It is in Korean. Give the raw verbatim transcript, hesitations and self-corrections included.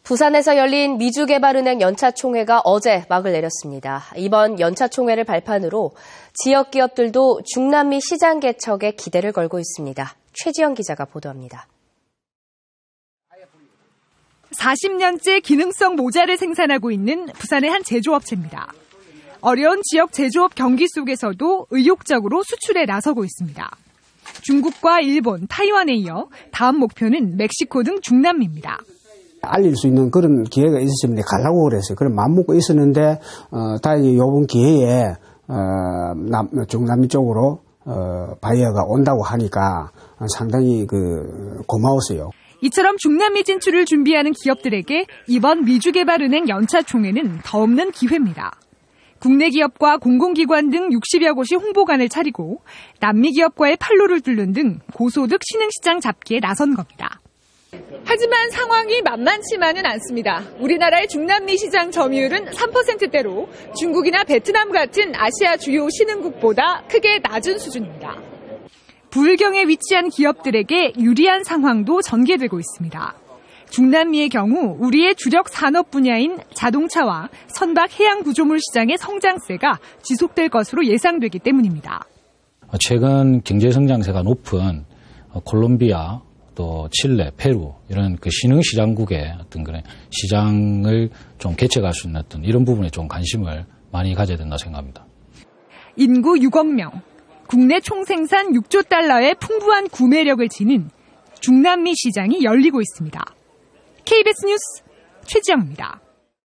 부산에서 열린 미주개발은행 연차총회가 어제 막을 내렸습니다. 이번 연차총회를 발판으로 지역 기업들도 중남미 시장 개척에 기대를 걸고 있습니다. 최지영 기자가 보도합니다. 사십 년째 기능성 모자를 생산하고 있는 부산의 한 제조업체입니다. 어려운 지역 제조업 경기 속에서도 의욕적으로 수출에 나서고 있습니다. 중국과 일본, 타이완에 이어 다음 목표는 멕시코 등 중남미입니다. 알릴 수 있는 그런 기회가 있었으면 가려고 그랬어요. 그런 마음 먹고 있었는데, 어, 다행히 이번 기회에, 어, 남, 중남미 쪽으로, 어, 바이어가 온다고 하니까 상당히 그, 고마웠어요. 이처럼 중남미 진출을 준비하는 기업들에게 이번 미주개발은행 연차총회는 더없는 기회입니다. 국내 기업과 공공기관 등 육십여 곳이 홍보관을 차리고 남미 기업과의 판로를 뚫는 등 고소득 신흥시장 잡기에 나선 겁니다. 하지만 상황이 만만치만은 않습니다. 우리나라의 중남미 시장 점유율은 삼 퍼센트대로 중국이나 베트남 같은 아시아 주요 신흥국보다 크게 낮은 수준입니다. 부울경에 위치한 기업들에게 유리한 상황도 전개되고 있습니다. 중남미의 경우 우리의 주력 산업 분야인 자동차와 선박 해양 구조물 시장의 성장세가 지속될 것으로 예상되기 때문입니다. 최근 경제 성장세가 높은 콜롬비아, 또 칠레, 페루 이런 그 신흥 시장국의 어떤 그런 시장을 좀 개척할 수 있는 어떤 이런 부분에 좀 관심을 많이 가져야 된다 생각합니다. 인구 육억 명, 국내 총생산 육조 달러의 풍부한 구매력을 지닌 중남미 시장이 열리고 있습니다. 케이비에스 뉴스 최지영입니다.